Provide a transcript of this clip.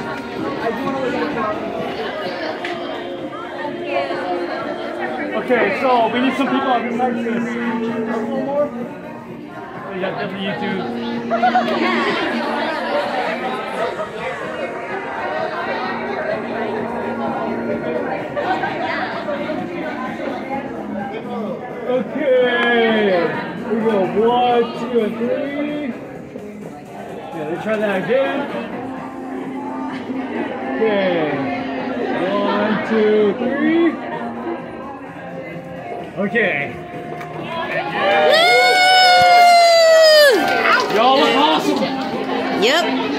Okay, so we need some people on this side to one more. We got W2. Okay, we go 1, 2, and 3. Yeah, let's try that again. Okay, 1, 2, 3. Okay. Y'all look awesome. Yep.